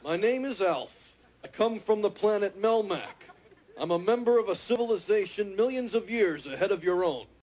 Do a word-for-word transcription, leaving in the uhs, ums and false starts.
My name is Alf. I come from the planet Melmac. I'm a member of a civilization millions of years ahead of your own.